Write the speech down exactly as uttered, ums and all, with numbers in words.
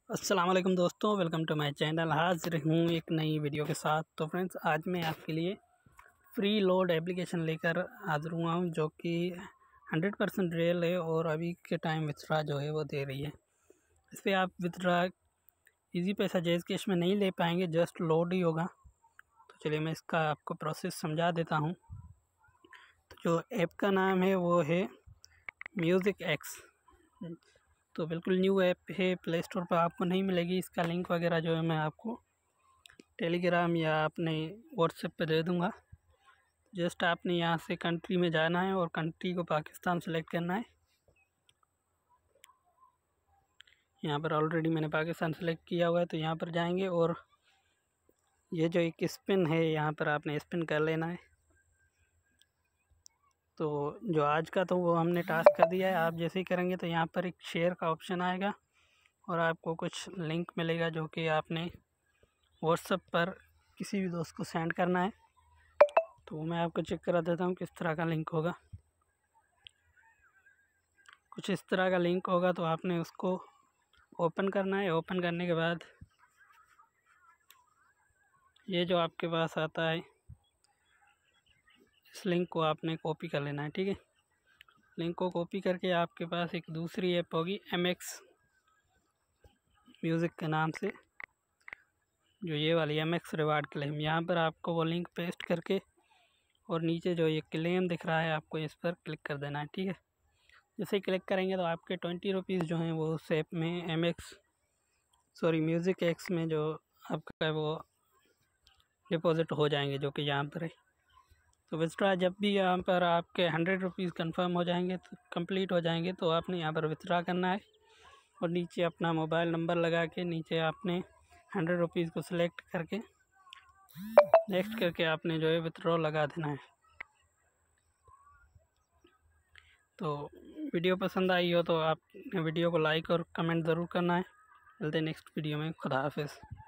अस्सलाम वालेकुम दोस्तों, वेलकम टू माय चैनल। हाजिर हूँ एक नई वीडियो के साथ। तो फ्रेंड्स, आज मैं आपके लिए फ्री लोड एप्लीकेशन लेकर हाजिर हुआ हूँ जो कि हंड्रेड परसेंट रियल है और अभी के टाइम विथड्रा जो है वो दे रही है। इस पर आप विथड्रा इजी पैसा जैज़ कैश में नहीं ले पाएंगे, जस्ट लोड ही होगा। तो चलिए मैं इसका आपको प्रोसेस समझा देता हूँ। तो जो ऐप का नाम है वो है म्यूज़िक एक्स। तो बिल्कुल न्यू ऐप है, प्ले स्टोर पर आपको नहीं मिलेगी। इसका लिंक वगैरह जो है मैं आपको टेलीग्राम या अपने व्हाट्सएप पे दे दूँगा। जस्ट आपने यहाँ से कंट्री में जाना है और कंट्री को पाकिस्तान सेलेक्ट करना है। यहाँ पर ऑलरेडी मैंने पाकिस्तान सेलेक्ट किया हुआ है, तो यहाँ पर जाएंगे और ये जो एक स्पिन है यहाँ पर आपने स्पिन कर लेना है। तो जो आज का तो वो हमने टास्क कर दिया है। आप जैसे ही करेंगे तो यहाँ पर एक शेयर का ऑप्शन आएगा और आपको कुछ लिंक मिलेगा जो कि आपने व्हाट्सएप पर किसी भी दोस्त को सेंड करना है। तो मैं आपको चेक करा देता हूँ किस तरह का लिंक होगा। कुछ इस तरह का लिंक होगा, तो आपने उसको ओपन करना है। ओपन करने के बाद ये जो आपके पास आता है, इस लिंक को आपने कॉपी कर लेना है। ठीक है, लिंक को कॉपी करके आपके पास एक दूसरी ऐप होगी एम एक्स म्यूज़िक के नाम से, जो ये वाली एम एक्स रिवार्ड क्लेम। यहाँ पर आपको वो लिंक पेस्ट करके और नीचे जो ये क्लेम दिख रहा है आपको इस पर क्लिक कर देना है। ठीक है, जैसे ही क्लिक करेंगे तो आपके ट्वेंटी रुपीज़ जो हैं वो उस ऐप में M X sorry music X में जो आपका वो डिपॉज़िट हो जाएंगे, जो कि यहाँ पर है। तो विथड्रा जब भी यहाँ पर आपके हंड्रेड रुपीज़ कन्फर्म हो जाएंगे, तो कंप्लीट हो जाएंगे, तो आपने यहाँ पर विथड्रा करना है और नीचे अपना मोबाइल नंबर लगा के नीचे आपने हंड्रेड रुपीज़ को सिलेक्ट करके नेक्स्ट करके आपने जो है विथड्रॉ लगा देना है। तो वीडियो पसंद आई हो तो आप वीडियो को लाइक और कमेंट ज़रूर करना है। मिलते हैं नेक्स्ट वीडियो में। खुदा हाफिज़।